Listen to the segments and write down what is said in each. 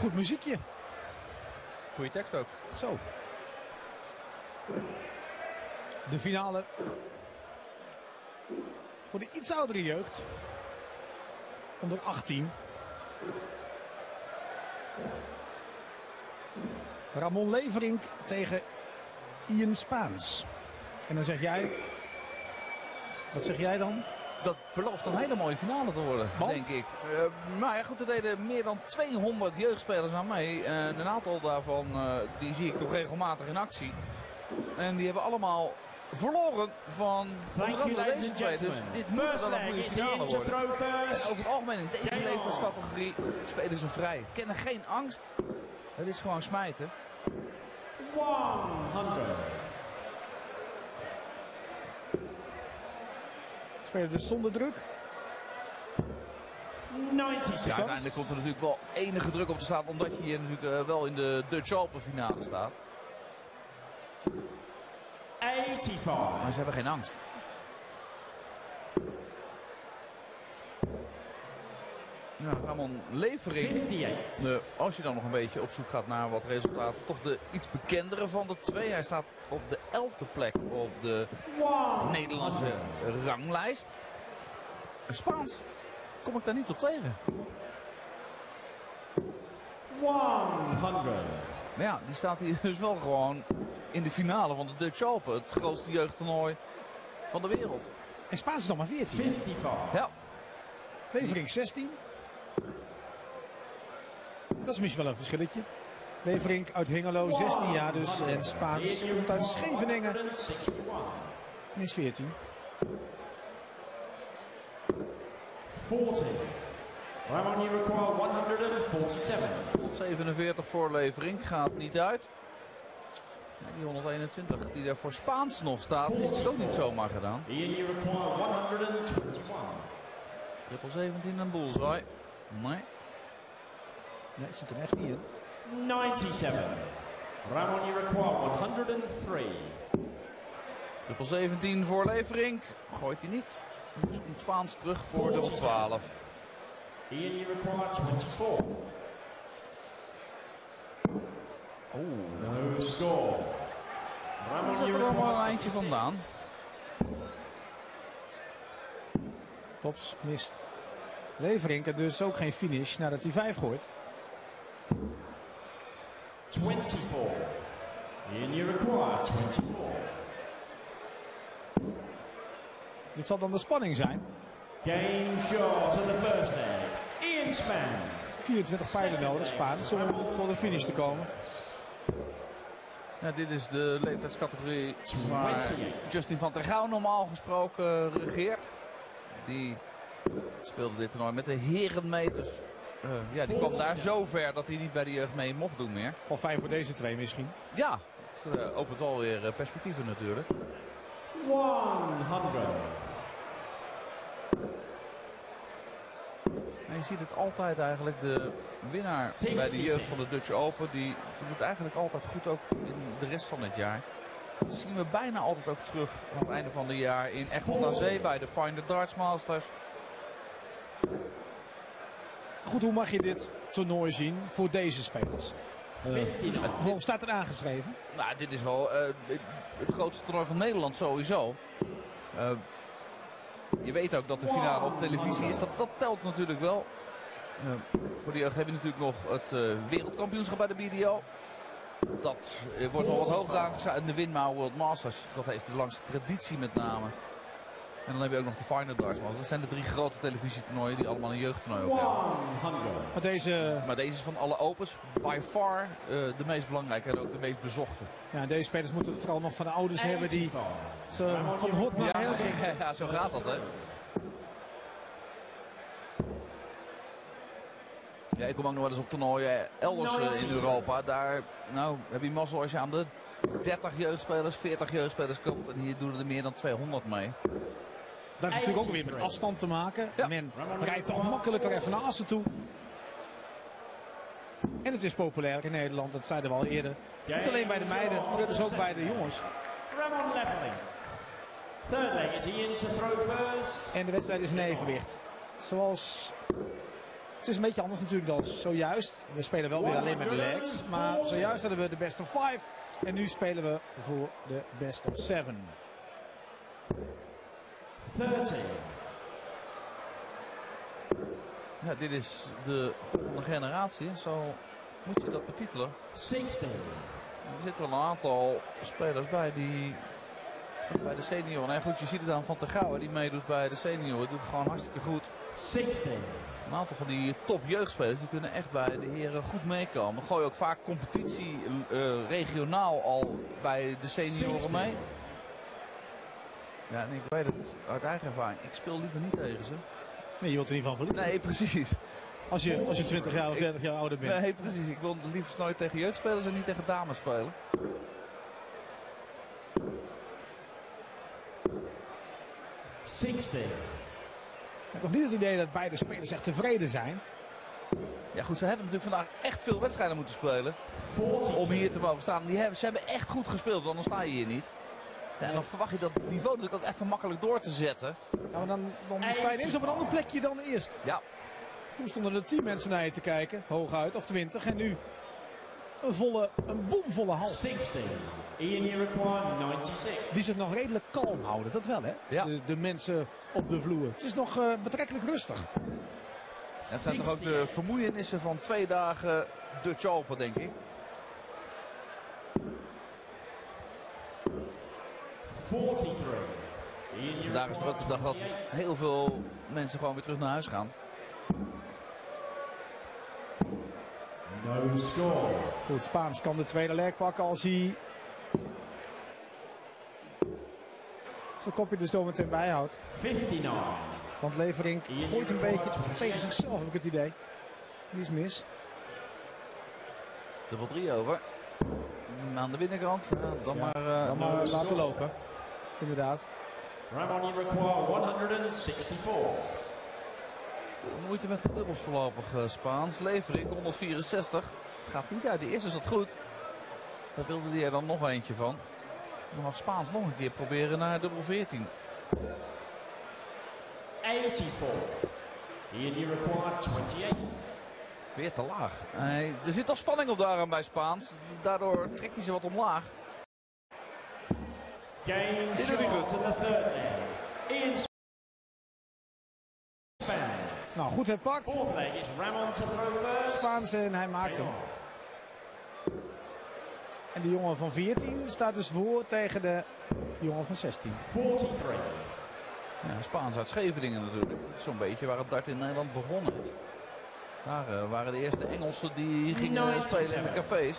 Goed muziekje. Goeie tekst ook. Zo. De finale. Voor de iets oudere jeugd. Onder 18. Ramon Leverink tegen Ian Spaans. En dan zeg jij... Wat zeg jij dan? Dat belooft een hele mooie finale te worden, Want? denk ik. Maar ja, goed, er deden meer dan 200 jeugdspelers aan mee. Een aantal daarvan die zie ik toch regelmatig in actie. En die hebben allemaal verloren van onder andere deze twee. Dus dit moet wel een goede finale worden. En over het algemeen in deze leeftijdscategorie spelen ze vrij. Kennen geen angst. Het is gewoon smijten. 100. Spelen dus zonder druk. 96. Ja, uiteindelijk komt er natuurlijk wel enige druk op te staan. Omdat je hier natuurlijk wel in de Dutch Open finale staat. 85. Maar ze hebben geen angst. Ja, Ramon Leverink. 58. Als je dan nog een beetje op zoek gaat naar wat resultaten. Toch de iets bekendere van de twee. Hij staat op de 11e plek op de Nederlandse ranglijst. Spaans kom ik daar niet op tegen. 100. Maar ja, die staat hier dus wel gewoon in de finale van de Dutch Open. Het grootste jeugdtoernooi van de wereld. En Spaans is nog maar 14. 55. Ja, Leverink 16. Dat is misschien wel een verschilletje. Leverink uit Hengelo, 16 jaar dus. En Spaans komt uit Scheveningen. 161. En is 14. 40. Ramon, you require 147. 147 voor Leverink gaat niet uit. Ja, die 121 die er voor Spaans nog staat, is het ook niet zomaar gedaan. Ian, you require 121. Triple 17 en bullseye. Nee. Nee, zit er echt niet in. 97. Ramon, you require 103. Triple 17 voor Leverink. Gooit hij niet. Dus komt Spaans terug voor de 12. Ian, you require 24. No score. Dat Ramon, is you er nog maar een require eindje vandaan. Tops, mist. Leverink en dus ook geen finish nadat hij 5 gooit. 24. Ian, you require 24. Dit zal dan de spanning zijn. Game shot of the first leg. Ian Spaans. 24 pijlen nodig, Spaans, om tot een finish te komen. Ja, dit is de leeftijdscategorie waar 28. Justin van der Gouw normaal gesproken regeert. Die speelde dit toernooi met de heren mee. Dus ja, die kwam daar zo ver dat hij niet bij de jeugd mee mocht doen meer. Al fijn voor deze twee misschien. Ja, het opent wel weer perspectieven natuurlijk. 100. En je ziet het altijd eigenlijk, de winnaar bij de jeugd van de Dutch Open, die doet eigenlijk altijd goed ook in de rest van het jaar. Dat zien we bijna altijd ook terug aan het einde van het jaar in Egmond aan Zee bij de Finder Darts Masters. Goed, hoe mag je dit toernooi zien voor deze spelers? Hoe staat er aangeschreven? Nou, dit is wel het grootste toernooi van Nederland sowieso. Je weet ook dat de finale op televisie is. Dat telt natuurlijk wel. Voor de jeugd heb je natuurlijk nog het wereldkampioenschap bij de BDO. Dat wordt wel wat hoger aangezet. En de Winmau World Masters. Dat heeft de langste traditie met name. En dan heb je ook nog de Final Darts Masters. Dat zijn de 3 grote televisietoernooien die allemaal een jeugdtoernooi ook hebben. 100. Maar deze is van alle Opens by far de meest belangrijke en ook de meest bezochte. ja, deze spelers moeten het vooral nog van de ouders hebben die ze van hot naar heel brengen. Ja, zo gaat dat, hè. Ja, ik kom ook nog wel eens op toernooien elders in Europa. Daar heb je mazzel als je aan de 30 jeugdspelers, 40 jeugdspelers komt. En hier doen er meer dan 200 mee. Dat is natuurlijk ook weer met afstand te maken. Ja. Men rijdt toch makkelijker even naar Assen toe. En het is populair in Nederland, dat zeiden we al eerder. Niet alleen bij de meiden, maar dus ook bij de jongens. Ramon leveling. Third leg is Ian to throw first. En de wedstrijd is in evenwicht. Zoals Het is een beetje anders natuurlijk dan zojuist. We spelen wel weer alleen met legs. Maar zojuist hadden we de best of 5. En nu spelen we voor de best of 7. 13. Ja, dit is de volgende generatie. Zo moet je dat betitelen. 16. Er zitten wel een aantal spelers bij die bij de senioren. En goed, je ziet het aan Van der Gouwen die meedoet bij de senioren. Doet het gewoon hartstikke goed. 16. Een aantal van die top jeugdspelers die kunnen echt bij de heren goed meekomen. We gooien ook vaak competitie regionaal al bij de senioren mee. Ja, en ik weet het uit eigen ervaring. Ik speel liever niet tegen ze. Nee, je wilt er niet van verliezen. Nee, precies. Als je 20 jaar of 30 jaar ouder bent. Nee, precies. Ik wil liefst nooit tegen jeugdspelers en niet tegen dames spelen. Ik heb nog niet het idee dat beide spelers echt tevreden zijn. Ja goed, ze hebben natuurlijk vandaag echt veel wedstrijden moeten spelen. Om hier te mogen staan. Ze hebben echt goed gespeeld, anders sta je hier niet. Ja, en dan verwacht je dat niveau natuurlijk ook even makkelijk door te zetten. Ja, maar dan sta je ineens op een ander plekje dan eerst. Ja. Toen stonden er 10 mensen naar je te kijken, hooguit, of 20. En nu een boomvolle hal. 16. Ian Iroquois, 96. Die zich nog redelijk kalm houden, dat wel hè? Ja. De mensen op de vloer. Het is nog betrekkelijk rustig. Het zijn toch ook de vermoeienissen van 2 dagen Dutch Open, denk ik. 43. Vandaag is de grote dag dat heel veel mensen gewoon weer terug naar huis gaan. No score. Goed, Spaans kan de tweede leg pakken als hij zijn kopje er zo meteen bijhoudt. 59. Want Leverink gooit een beetje tegen zichzelf, heb ik het idee. Die is mis. Dubbel 3 over. Aan de binnenkant. Ja, dan maar, Dan maar laten lopen. Inderdaad. Ramon Iroquois, 164. moeite met de dubbels voorlopig Spaans. Leverink 164. Gaat niet uit. De eerste zat goed. Daar wilde hij er dan nog eentje van. Dan mag Spaans nog een keer proberen naar dubbel 14. 84. Ian Iroquois, 28. Weer te laag. Er zit toch spanning op de arm bij Spaans. Daardoor trekt hij ze wat omlaag. Game Dit doet hij shot goed. to the third leg. Ian Spaans. Nou, goed herpakt. Fourth leg is Ramon to throw first. Spaans en hij maakt hem. En de jongen van 14 staat dus voor tegen de jongen van 16. 43. Ja, Spaans uit Scheveningen natuurlijk. Zo'n beetje waar het dart in Nederland begonnen is. Daar waren de eerste Engelsen die gingen spelen in de cafés.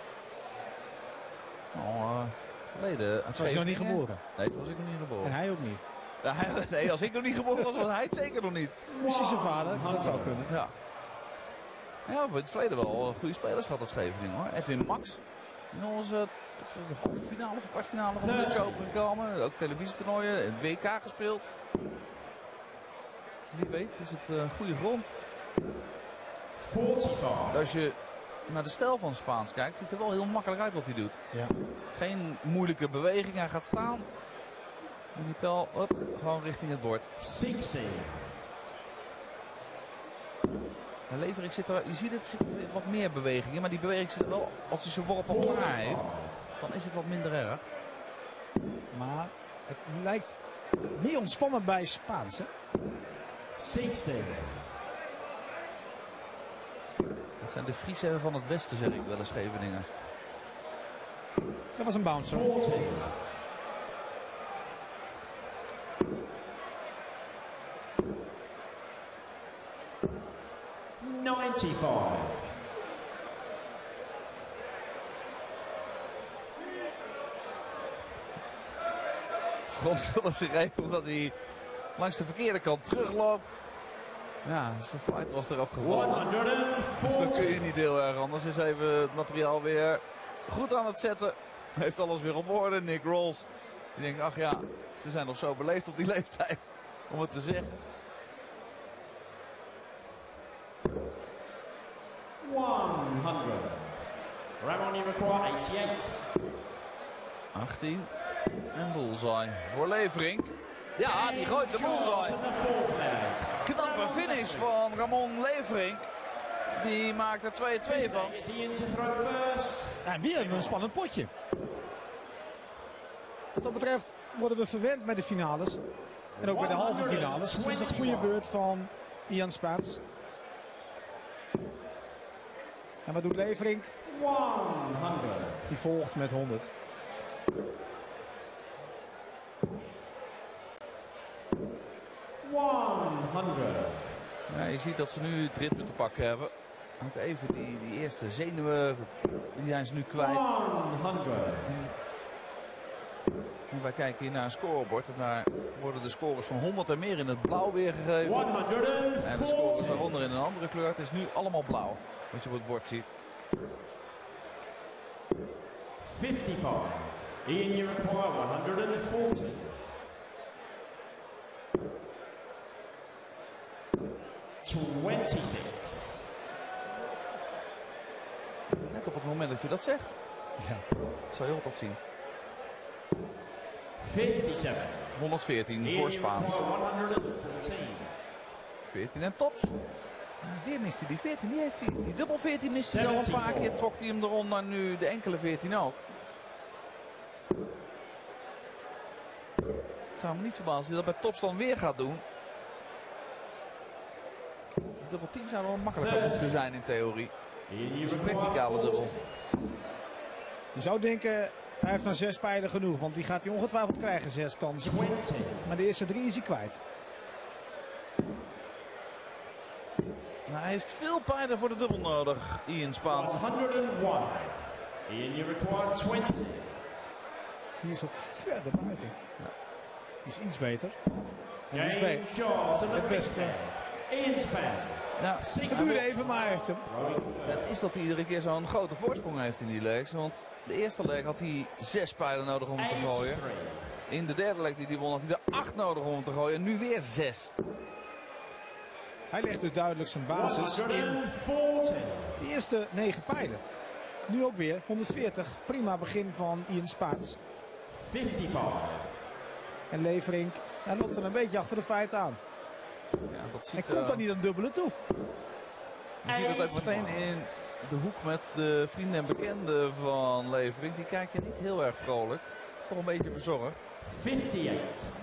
Verleden. Was hij nog niet geboren? Nee, toen was ik nog niet geboren. En hij ook niet. Ja, nee, als ik nog niet geboren was, was hij het zeker nog niet. Misschien zijn vader, dat zou kunnen. Ja. Ja, we hebben in het verleden wel goede spelers gehad als Scheveningen hoor. Edwin Max. Jongens, de halve finale of kwartfinale van de Dutch Open gekomen. Ook televisietoernooien, het WK gespeeld. Wie weet is het goede grond. 45. Als je naar de stijl van Spaans kijkt, ziet er wel heel makkelijk uit wat hij doet. Ja. Geen moeilijke beweging, hij gaat staan. En die pijl, gewoon richting het bord. 60. En Leverink zit er, je ziet het, zit er wat meer bewegingen, maar die beweging zit er wel, als hij zijn worp al klaar heeft, dan is het wat minder erg. Maar het lijkt meer ontspannen bij Spaans, hè? 60. Dat zijn de Friesen van het Westen, zeg ik wel eens, Scheveningers. Dat was een bouncer. 40. Verontschuldigt zich even omdat hij langs de verkeerde kant terugloopt. Ja, zijn flight was eraf gevallen. Dus dan kun je niet heel erg anders. Is even het materiaal weer goed aan het zetten. Heeft alles weer op orde. Nick Rolls. Die denkt, ach ja, ze zijn nog zo beleefd op die leeftijd. Om het te zeggen. 100. Ramon Iroquois, 88. 18. En bullseye voor Leverink. Ja, die gooit de bullseye. To the fourth leg. Knappe finish van Ramon Leverink. Die maakt er 2-2 van. Is he in to throw first? En weer hebben we een spannend potje. Wat dat betreft worden we verwend met de finales. En ook bij de halve finales. Het is een goede beurt van Ian Spaans. En wat doet Leverink? 100. Die volgt met 100. Ja, je ziet dat ze nu het ritme te pakken hebben. Ook even die eerste zenuwen, die zijn ze nu kwijt. 100. En wij kijken hier naar een scorebord. En daar worden de scores van 100 en meer in het blauw weergegeven. 140. En de scores daaronder in een andere kleur. Het is nu allemaal blauw, wat je op het bord ziet. 55. Ian, you require 140. Net op het moment dat je dat zegt, Ja. zal je altijd zien. 57. 114 Ian, voor you Spaans. require 114. 14 en tops. Weer mist hij die 14. Die heeft hij. Die dubbel 14 mist hij al een paar keer. Trok hij hem eronder. Nu de enkele 14 ook. Ik zou me niet verbazen als hij dat bij tops dan weer gaat doen. Dubbel 10 zou wel makkelijker moeten zijn in theorie. Ian, you Dus een require verticale dubbel. Je zou denken, hij heeft dan 6 pijlen genoeg. Want die gaat hij ongetwijfeld krijgen, 6 kansen. 20. Maar de eerste 3 is hij kwijt. Nou, hij heeft veel pijlen voor de dubbel nodig. Ian Spaans. 101. Ian, you require 20. Die is ook verder buiten. Ja. Die is iets beter. En die is Game beter. shot to the Het beste. Ian Spaans. Ja, Het duurde even, maar hij heeft hem. het is dat hij iedere keer zo'n grote voorsprong heeft in die legs. Want de eerste leg had hij 6 pijlen nodig om hem te gooien. 83. In de derde leg die hij won had hij er 8 nodig om hem te gooien. En nu weer 6. Hij legt dus duidelijk zijn basis in 140. de eerste 9 pijlen. Nu ook weer 140. Prima begin van Ian Spaans. 55. En Leverink, hij loopt er een beetje achter de feiten aan. Ja, dat Hij ziet, komt dan niet aan het dubbele toe. je ziet het ook meteen in de hoek met de vrienden en bekenden van Leverink. Die kijken niet heel erg vrolijk. Toch een beetje bezorgd. 58.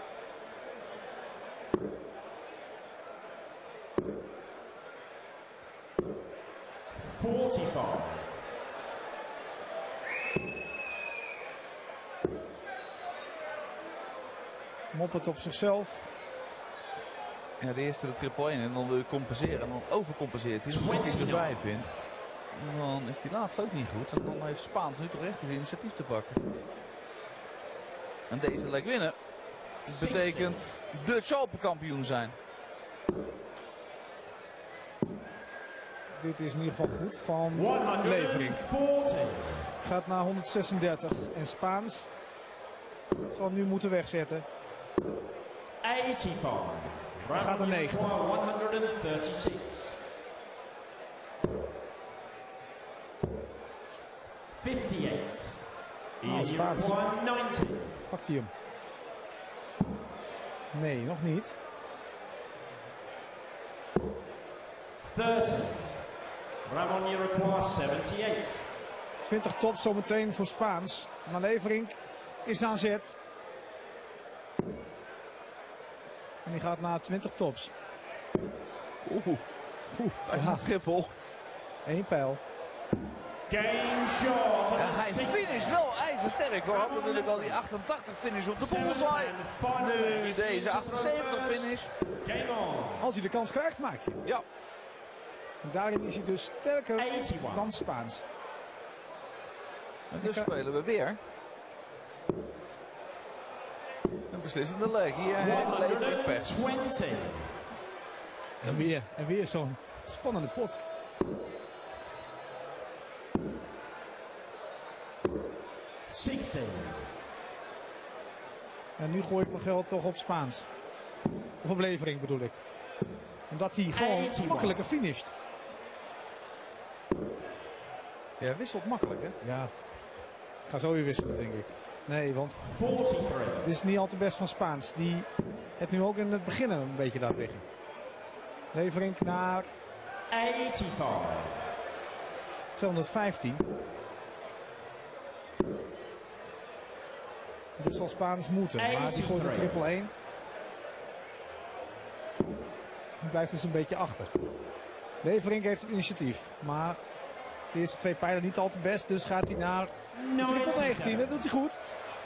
Moppert op zichzelf. Ja, de eerste de triple 1 en dan wil je compenseren. En dan overcompenseert hij. Dan zit hij er 5 in. En dan is die laatste ook niet goed. En dan heeft Spaans nu toch echt het initiatief te pakken. En deze leg winnen. Dat betekent Dutch Open kampioen zijn. Dit is in ieder geval goed van Leverink. 140. Gaat naar 136. En Spaans zal hem nu moeten wegzetten. 85. Hij gaat naar 90. 136. 58. Ian, you Spaans. require 90. Pakt hij hem? Nee, nog niet. 30. Ramon, you require 78. 20 tops zometeen voor Spaans. Maar Leverink is aan zet. En die gaat naar 20 tops. Ja. Triple. 1 pijl. Game shot. Ja, hij finisht wel ijzersterk. We hadden natuurlijk al die 88 finish op de bullseye. Nu deze 78 finish. Game on. Als hij de kans krijgt, maakt hij. Ja, En daarin is hij dus sterker 81. dan Spaans. en dus spelen we weer. Een beslissende leg. Hier heeft Leverink pech. 120. En weer zo'n spannende pot. 60. En nu gooi ik mijn geld toch op Spaans. Of op Leverink bedoel ik. Omdat hij gewoon 81. makkelijker finisht. Ja, wisselt makkelijk hè. Ja. Ik ga zo weer wisselen, denk ik. Nee, want 43. dit is niet al te best van Spaans. Die het nu ook in het begin een beetje laat liggen. Leverink naar 85. 215. Dit zal Spaans moeten, maar hij gooit een triple 1. Hij blijft dus een beetje achter. Leverink heeft het initiatief, maar de eerste 2 pijlen niet al te best, dus gaat hij naar triple 19. Dat doet hij goed.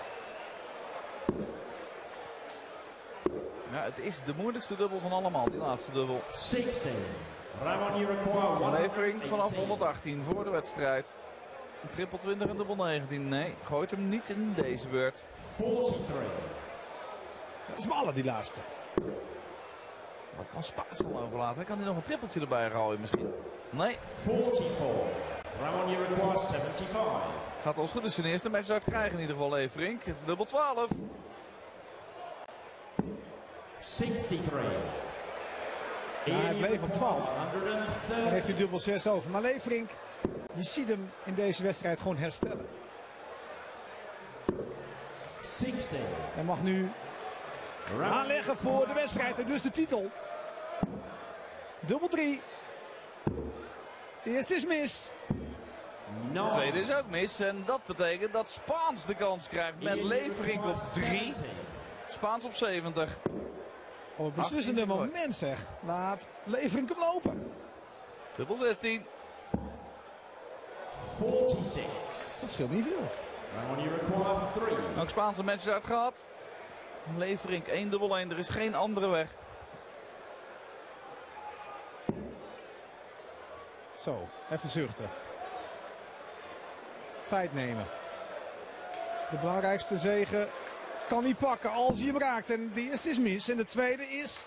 Ja, het is de moeilijkste dubbel van allemaal, die laatste dubbel. 16. Ramon, you require Leverink vanaf 118. 118 voor de wedstrijd. Een triple 20 en dubbel 19. Nee, gooit hem niet in deze beurt. 43. Smaller die laatste. Wat kan Spaans dan overlaten? Kan hij nog een trippeltje erbij gooien misschien? Nee. 44. Ramon, you require 75. Gaat als goed is zijn eerste matchstart krijgen in ieder geval Leverink. Dubbel 12. 63. Ja, hij bleef op 12. 130. Dan heeft hij dubbel 6 over. Maar Leverink, je ziet hem in deze wedstrijd gewoon herstellen. 60. Hij mag nu aanleggen voor de wedstrijd en dus de titel. Dubbel 3. De eerste is mis. De tweede is ook mis. En dat betekent dat Spaans de kans krijgt met Leverink op 3. Spaans op 70. Op het beslissende moment zeg. Laat Leverink hem lopen. Dubbel 16. 46. Dat scheelt niet veel. Ramon, you require 3. Ook Spaanse matchstart gehad. Leverink 1 dubbel 1. Er is geen andere weg. Zo, even zuchten. Tijd nemen. De belangrijkste zege kan hij pakken als hij hem raakt. En de eerste is mis en de tweede is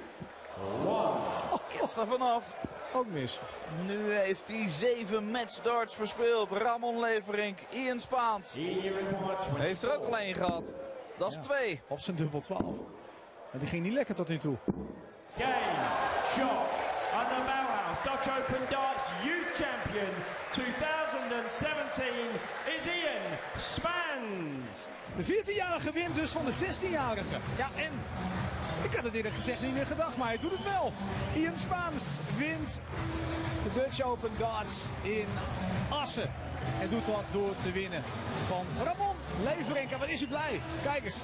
Kies daar vanaf. ook mis. Nu heeft hij 7 matchdarts verspeeld. Ramon Leverink, Ian Spaans. You require 20. Heeft er ook al 1 gehad. Dat is Ja. 2. Op zijn dubbel 12. En die ging niet lekker tot nu toe. Game, shot, and the Bauhaus Dutch Open Darts Youth Champion 2017 is Ian Spaans. De 14-jarige wint dus van de 16-jarige. Ja, en ik had het eerder gezegd niet meer gedacht, maar hij doet het wel. Ian Spaans wint de Dutch Open Darts in Assen. En doet dat door te winnen van Ramon Leverink. En wat is hij blij. Kijk eens.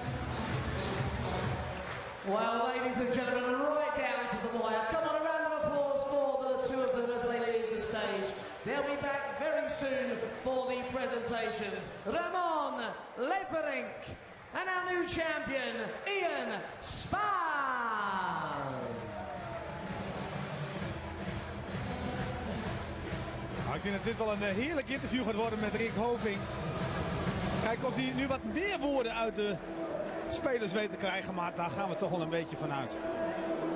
Well, ladies and gentlemen, right down to the wire. Come on, a round of applause for the two of them as they leave the stage. They'll be back very soon for the presentations. Ramon Leverink and our new champion, Ian Spaans. Nou, ik denk dat dit wel een heerlijk interview gaat worden met Rick Hoving. Kijken of hij nu wat meer woorden uit de spelers weet te krijgen, maar daar gaan we toch wel een beetje van uit.